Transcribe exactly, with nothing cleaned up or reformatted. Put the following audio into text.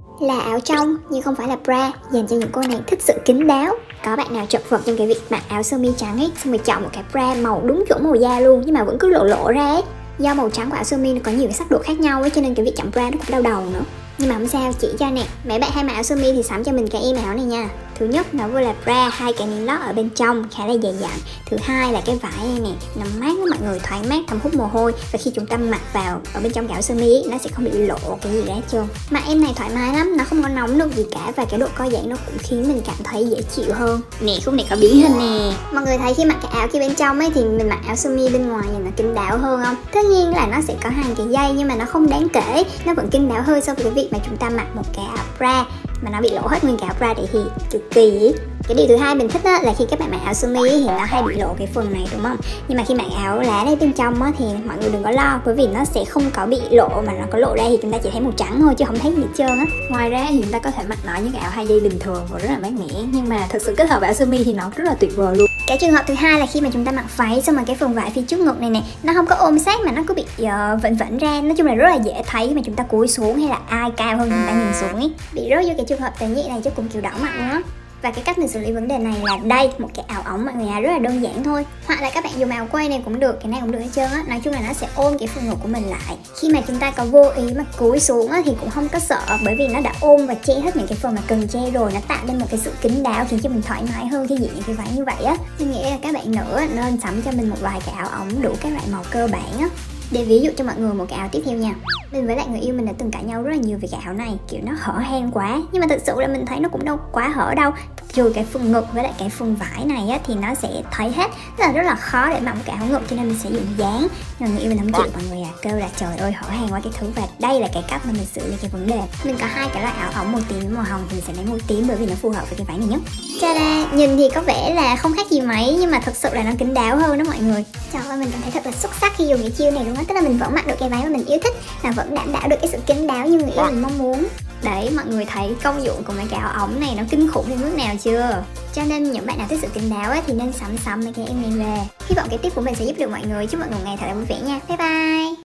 Là áo trong nhưng không phải là bra, dành cho những cô nàng thích sự kín đáo. Có bạn nào chật vật trong cái việc mặc áo sơ mi trắng ấy, xong rồi chọn một cái bra màu đúng chuẩn màu da luôn nhưng mà vẫn cứ lộ lộ ra ấy. Do màu trắng của áo sơ mi nó có nhiều cái sắc độ khác nhau ấy, cho nên cái việc chọn bra nó cũng đau đầu nữa. Nhưng mà không sao, chỉ cho nè, mấy bạn hay mặc áo sơ mi thì sắm cho mình cái em áo này nha. Thứ nhất nó vừa là bra, hai cái miếng lót ở bên trong khá là dày dặn. Thứ hai là cái vải này nè, nó mát với mọi người, thoáng mát, thấm hút mồ hôi. Và khi chúng ta mặc vào ở bên trong cái áo sơ mi nó sẽ không bị lộ cái gì ra hết trơn. Mà em này thoải mái lắm, nó không có nóng được gì cả. Và cái độ co giãn nó cũng khiến mình cảm thấy dễ chịu hơn. Nè, khúc này có biến hình nè. Mọi người thấy khi mặc cái áo kia bên trong ấy thì mình mặc áo sơ mi bên ngoài thì nó kín đáo hơn không? Tất nhiên là nó sẽ có hàng cái dây nhưng mà nó không đáng kể. Nó vẫn kín đáo hơn so với cái việc mà chúng ta mặc một cái áo bra mà nó bị lộ hết nguyên cái áo bra để thì cực kỳ ý. Cái điều thứ hai mình thích á, là khi các bạn mặc áo sơ mi thì nó hay bị lộ cái phần này đúng không? Nhưng mà khi mặc áo lá đây bên trong á, thì mọi người đừng có lo, bởi vì nó sẽ không có bị lộ, mà nó có lộ ra thì chúng ta chỉ thấy màu trắng thôi chứ không thấy gì hết trơn á. Ngoài ra thì chúng ta có thể mặc nó những cái áo hai dây bình thường và rất là mát mẻ, nhưng mà thực sự kết hợp với áo sơ mi thì nó rất là tuyệt vời luôn. Cái trường hợp thứ hai là khi mà chúng ta mặc váy xong rồi cái phần vải phía trước ngực này nè nó không có ôm sát mà nó cứ bị uh, vẩn vẩn ra, nói chung là rất là dễ thấy khi mà chúng ta cúi xuống hay là ai cao hơn chúng ta nhìn xuống ấy, bị rớt vô cái trường hợp tế nhị này chứ cũng chịu đỏ mặt luôn á. Và cái cách mình xử lý vấn đề này là đây, một cái áo ống mọi người à, rất là đơn giản thôi. Hoặc là các bạn dùng áo quay này cũng được, cái này cũng được hết trơn á. Nói chung là nó sẽ ôm cái phần ngực của mình lại. Khi mà chúng ta có vô ý mà cúi xuống á, thì cũng không có sợ, bởi vì nó đã ôm và che hết những cái phần mà cần che rồi. Nó tạo nên một cái sự kín đáo khiến cho mình thoải mái hơn khi diện những cái váy như vậy á. Mình nghĩ là các bạn nữ nên sắm cho mình một vài cái áo ống đủ các loại màu cơ bản á. Để ví dụ cho mọi người một cái áo tiếp theo nha. Mình với lại người yêu mình đã từng cãi nhau rất là nhiều về cái áo này, kiểu nó hở hang quá. Nhưng mà thực sự là mình thấy nó cũng đâu quá hở đâu. Trừ cái phần ngực với lại cái phần vải này á, thì nó sẽ thấy hết. Tức là rất là khó để mặc một cái áo ngực, cho nên mình sẽ dùng dáng. Nhưng mà người yêu mình không chịu, mọi người à, kêu là trời ơi hở hang quá cái thứ. Và đây là cái cách mà mình xử lý cái vấn đề. Mình có hai cái loại áo ống, màu tím với màu hồng, thì mình sẽ lấy màu tím bởi vì nó phù hợp với cái váy này nhất. Ta-da! Nhìn thì có vẻ là không khác gì mấy, nhưng mà thực sự là nó kín đáo hơn đó mọi người. Trời ơi, mình cảm thấy thật là xuất sắc khi dùng cái chiêu này luôn á. Tức là mình vẫn mặc được cái váy mà mình yêu thích mà vẫn đảm bảo được cái sự kín đáo như người yêu mình mong muốn. Đấy, mọi người thấy công dụng của mấy cái áo ống này nó kinh khủng đến mức nào chưa? Cho nên những bạn nào thích sự kín đáo ấy, thì nên sắm sắm mấy cái em này về. Hy vọng cái tip của mình sẽ giúp được mọi người. Chúc mọi người ngày thật là vui vẻ nha. Bye bye!